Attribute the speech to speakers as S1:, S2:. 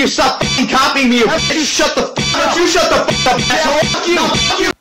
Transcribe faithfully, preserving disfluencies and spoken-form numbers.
S1: you stop fucking copying me, you bitch. Shut the fuck up. You shut the fuck up, asshole. Fuck you. Fuck you.